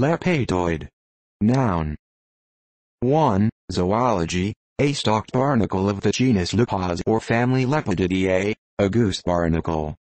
Lepadoid. Noun. 1. Zoology, a stalked barnacle of the genus Lepas or family Lepididae, a goose barnacle.